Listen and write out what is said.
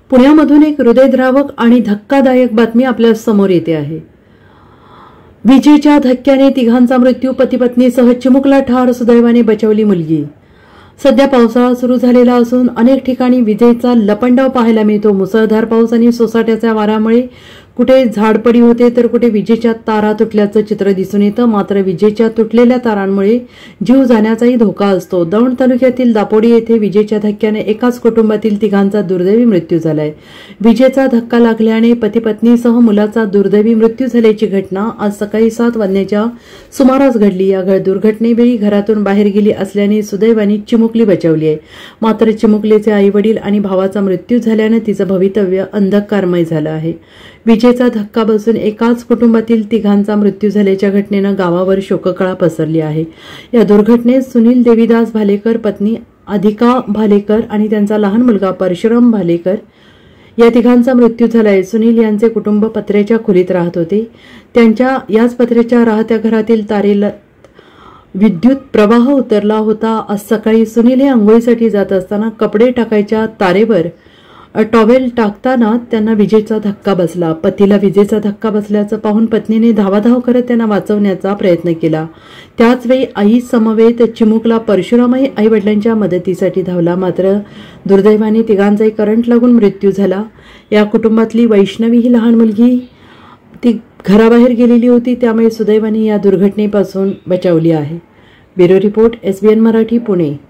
पुण्यामधून एक हृदयद्रावक आणि धक्कादायक बातमी आपल्या समोर येते आहे। विजेच्या धक्क्याने तिघांचा मृत्यू, पती पत्नीसह चिमुकला ठार, सुदैवाने बचावली मुलगी। सध्या पावसाळा सुरू झालेला असून अनेक ठिकाणी विजेचा लपंडाव पाहायला मिळतो। मुसळधार पाऊस आणि सोसाट्याच्या वाऱ्यामुळे कुठे झाडपडी होते तर कुठे विजेच्या तारा तुटल्याचं चित्र दिसून येतं। मात्र विजेच्या तुटलेल्या तारांमुळे जीव जाण्याचाही धोका असतो। दौंड तालुक्यातील दापोडी येथे विजेच्या धक्क्याने एकाच कुटुंबातील तिघांचा दुर्दैवी मृत्यू झालाय। विजेचा धक्का लागल्याने पती पत्नीसह मुलाचा दुर्दैवी मृत्यू झाल्याची घटना आज सकाळी 7 वाजण्याच्या सुमारास घडली। या दुर्घटनेवेळी घरातून बाहेर गेली असल्याने सुदैवाने चिमुकली बचावली आहे। मात्र चिमुकलीचे आईवडील आणि भावाचा मृत्यू झाल्याने तिचं भवितव्य अंधकारमय झालं आहे। विजेचा धक्का बसून एकाच कुटुंबातील तिघांचा मृत्यू झाल्याच्या घटनेनं गावावर शोककळा पसरली आहे। या दुर्घटनेत सुनील देवीदास भालेकर, पत्नी अधिका भालेकर आणि त्यांचा लहान मुलगा परशुराम भालेकर या तिघांचा मृत्यू झालाय। सुनील यांचे कुटुंब पत्र्याच्या खोलीत राहत होते। त्यांच्या याच पत्र्याच्या राहत्या घरातील तारेला विद्युत प्रवाह उतरला होता। आज सकाळी सुनील हे अंघोळीसाठी जात असताना कपडे टाकायच्या तारेवर टॉवेल टाकताना त्यांना विजेचा धक्का बसला। पतीला विजेचा धक्का बसल्याचं पाहून पत्नीने धावाधाव करत त्यांना वाचवण्याचा प्रयत्न केला। त्याचवेळी आई समवेत चिमुकला परशुरामही आई वडिलांच्या मदतीसाठी धावला। मात्र दुर्दैवाने तिघांचाही करंट लागून मृत्यू झाला। या कुटुंबातली वैष्णवी ही लहान मुलगी ती घराबाहेर गेलेली होती, त्यामुळे सुदैवाने या दुर्घटनेपासून बचावली आहे। Bureau report, SBN Marathi, Pune.